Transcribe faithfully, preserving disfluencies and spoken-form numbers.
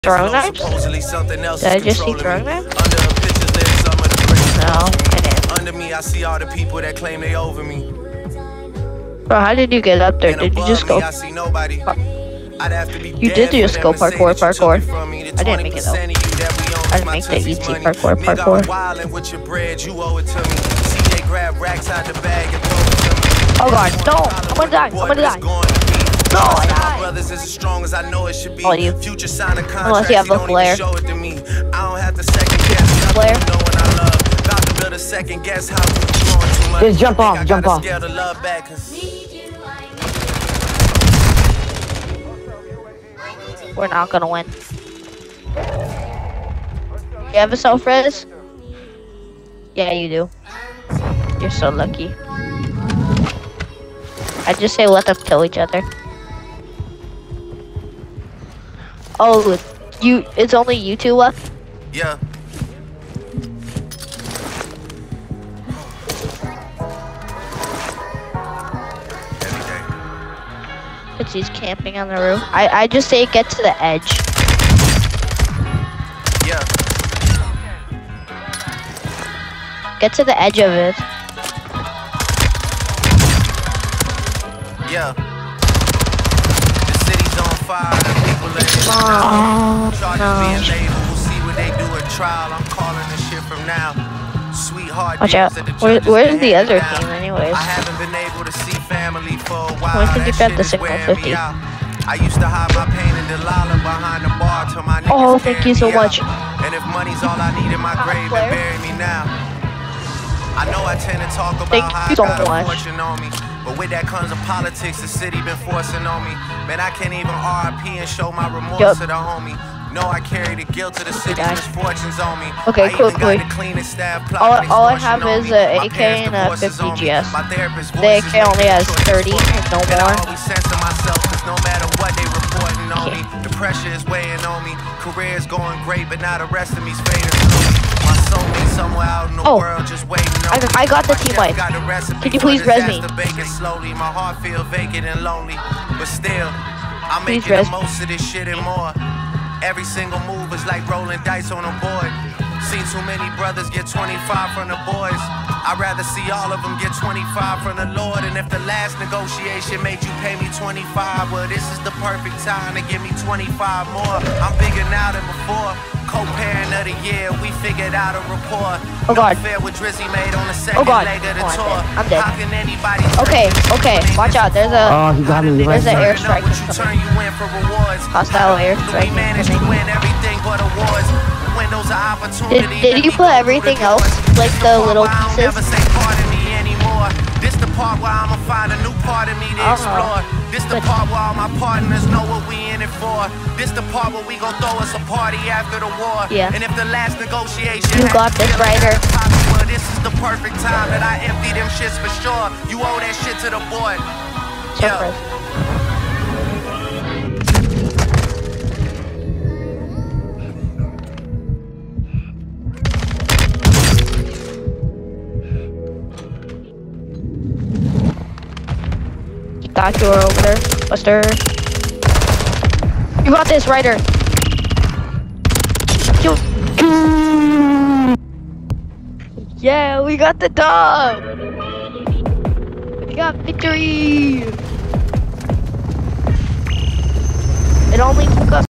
Throwing knives? Did I just see throwing knives? No, I didn't. Under me, I see all the people that claim they over me. Bro, how did you get up there? Did you just go? I see nobody. I'd have to be You did just go parkour, parkour. I didn't make it though. I didn't make the E T parkour, parkour. Oh god, no! I'm gonna die! I'm gonna die! No, I died! Brothers is as strong as I know it should be. Oh, you. Future sign of Unless you have the flare. Show it to me. I don't have to second guess. Flare. Know what I love. About to build a second guess how to doing too much. Just jump off, jump off. Scared to love back, cause We're not gonna win. You have a self-res? Yeah, you do. You're so lucky. I just say let them kill each other. Oh, you, it's only you two left? yeah. Every day. Cause he's camping on the roof. I, I just say get to the edge. Yeah. Get to the edge of it. Yeah. The city's on fire, the people in it Oh, Charges no. being labeled, we'll see what they do at trial. I'm calling this shit from now. Sweetheart, Watch out. deals that the Where, judges where's been the other handing team out. anyways? I haven't been able to see family for a while. When could you That grab the shit is signal wearing fifty? me out. I used to hide my pain in Delilah behind the bar till my niggas Oh, thank you so carry me much. out. And if money's all I need in my Ah, grave, Claire. then bury me now. I know I tend to talk about Thank how I you so got a much. fortune on me, but with that comes the politics the city been forcing on me. Man, I can't even R I P and show my remorse Yup. to the homie. No, I carry the guilt of the city's died. misfortunes on me. Okay, I cool, even got cool. the cleanest staff All, plotting all I extortion have on is me. a My A K parents' and a divorces fifty on me. G S. My therapist The voices A K only making has choices thirty, for me. no And I more. always censor myself, cause no matter what they reporting on Okay. me, the pressure is weighing on me. Career is going great, but now the rest of me's fading slowly. My soulmate's somewhere out in the Oh. world just waiting on I, me. I got the My team chef wipe. got the recipe Can you for please res me? disaster baking slowly. My heart feel vacant and lonely, but still, I'm Please making the res- most of this shit and more. Every single move is like rolling dice on a board. Seen too many brothers get twenty-five from the boys. I'd rather see all of them get twenty-five from the Lord. And if the last negotiation made you pay me twenty-five, well, this is the perfect time to give me twenty-five more. I'm bigger now than before. Co-parent of the year, we figured out a rapport. Oh, God. No fair with Drizzy made on the second Oh, God. leg of the Oh, I'm tour. dead. I'm dead. How can anybody Okay, okay, watch out. There's a Oh, he got me. He there's right an there. airstrike what you turn coming. you in for rewards. Hostile airstrike We managed to incoming. win everything but awards. Windows of opportunity. Did, did you put everything else, like the little I'll pieces? never say pardon me anymore. This the part where I'ma find a new part of me to Uh-huh. explore. This the But- part where all my partners know what we in it for. This the part where we gon' throw us a party after the war. Yeah. And if the last negotiation You had got to this, kill it, Ryder. well, this is the perfect time that I empty them shits for sure. You owe that shit to the boy. Yeah. Surprise. Got you over there, Buster. You got this, Ryder. You. Yeah, we got the dog. We got victory. It only took us